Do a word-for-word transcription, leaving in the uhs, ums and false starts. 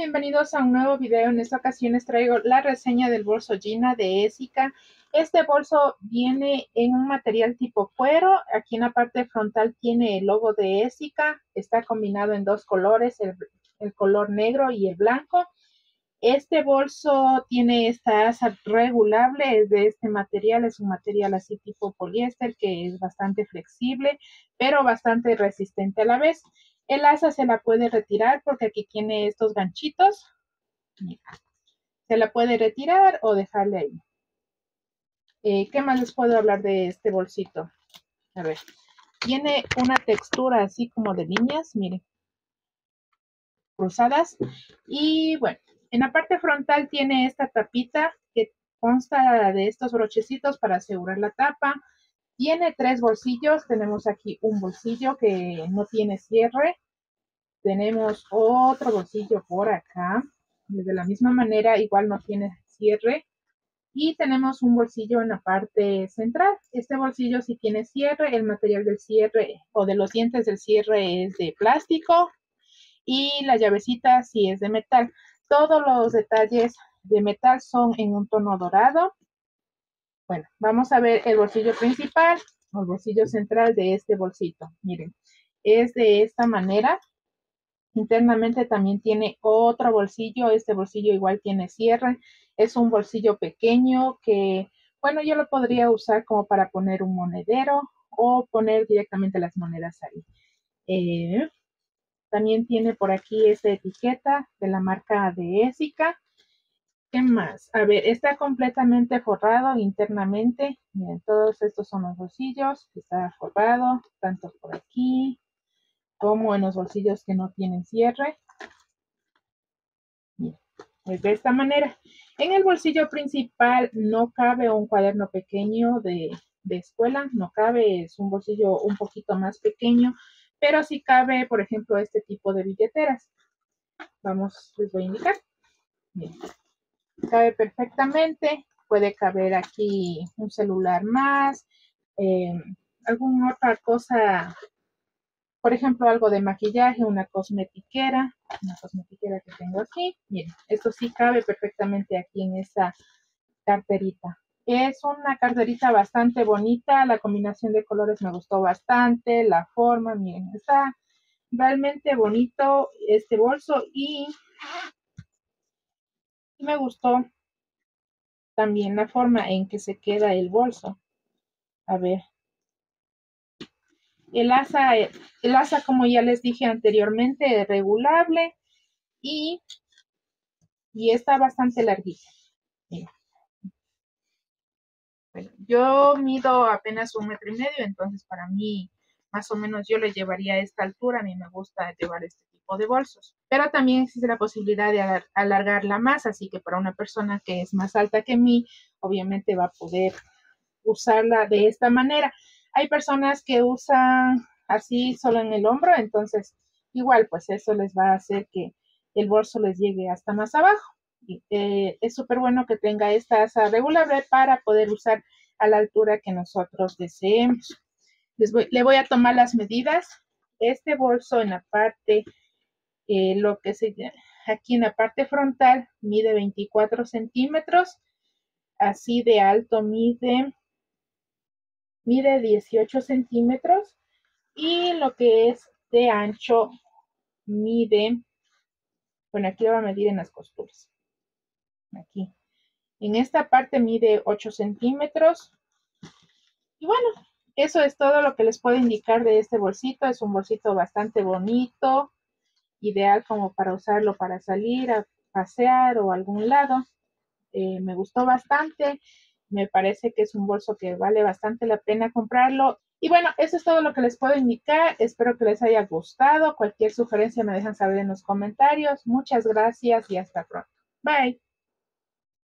bienvenidos a un nuevo video. En esta ocasión les traigo la reseña del bolso Gina de Essica. Este bolso viene en un material tipo cuero. Aquí en la parte frontal tiene el logo de Essica. Está combinado en dos colores, el, el color negro y el blanco. Este bolso tiene esta asa regulable, es de este material, es un material así tipo poliéster que es bastante flexible, pero bastante resistente a la vez. El asa se la puede retirar porque aquí tiene estos ganchitos. Mira, se la puede retirar o dejarle ahí. Eh, ¿Qué más les puedo hablar de este bolsito? A ver, tiene una textura así como de líneas, miren, cruzadas. Y bueno, en la parte frontal tiene esta tapita que consta de estos brochecitos para asegurar la tapa. Tiene tres bolsillos. Tenemos aquí un bolsillo que no tiene cierre. Tenemos otro bolsillo por acá. De la misma manera, igual no tiene cierre. Y tenemos un bolsillo en la parte central. Este bolsillo sí tiene cierre. El material del cierre o de los dientes del cierre es de plástico. Y la llavecita sí es de metal. Todos los detalles de metal son en un tono dorado. Bueno, vamos a ver el bolsillo principal o el bolsillo central de este bolsito. Miren, es de esta manera. Internamente también tiene otro bolsillo. Este bolsillo igual tiene cierre. Es un bolsillo pequeño que, bueno, yo lo podría usar como para poner un monedero o poner directamente las monedas ahí. Eh, También tiene por aquí esta etiqueta de la marca de Essica. ¿Qué más? A ver, está completamente forrado internamente. Miren, todos estos son los bolsillos. Está forrado, tanto por aquí como en los bolsillos que no tienen cierre. Miren, es de esta manera. En el bolsillo principal no cabe un cuaderno pequeño de, de escuela. No cabe, es un bolsillo un poquito más pequeño. Pero sí cabe, por ejemplo, este tipo de billeteras. Vamos, les voy a indicar. Miren, cabe perfectamente. Puede caber aquí un celular más, eh, alguna otra cosa, por ejemplo, algo de maquillaje, una cosmetiquera, una cosmetiquera que tengo aquí. Miren, esto sí cabe perfectamente aquí en esta carterita. Es una carterita bastante bonita, la combinación de colores me gustó bastante, la forma, miren, está realmente bonito este bolso y me gustó también la forma en que se queda el bolso. A ver, el asa, el asa como ya les dije anteriormente, es regulable y, y está bastante larguita. Mira. Bueno, yo mido apenas un metro y medio, entonces para mí más o menos yo le llevaría a esta altura. A mí me gusta llevar este tipo de bolsos, pero también existe la posibilidad de alargarla más, así que para una persona que es más alta que mí, obviamente va a poder usarla de esta manera. Hay personas que usan así solo en el hombro, entonces igual pues eso les va a hacer que el bolso les llegue hasta más abajo. Y, eh, es súper bueno que tenga esta asa regulable para poder usar a la altura que nosotros deseemos. Les voy, le voy a tomar las medidas. Este bolso en la parte, eh, lo que se aquí en la parte frontal mide veinticuatro centímetros, así de alto mide mide dieciocho centímetros y lo que es de ancho mide, bueno, aquí lo va a medir en las costuras. Aquí. En esta parte mide ocho centímetros. Y bueno, eso es todo lo que les puedo indicar de este bolsito. Es un bolsito bastante bonito, ideal como para usarlo para salir a pasear o a algún lado. Eh, me gustó bastante. Me parece que es un bolso que vale bastante la pena comprarlo. Y bueno, eso es todo lo que les puedo indicar. Espero que les haya gustado. Cualquier sugerencia me dejan saber en los comentarios. Muchas gracias y hasta pronto. Bye.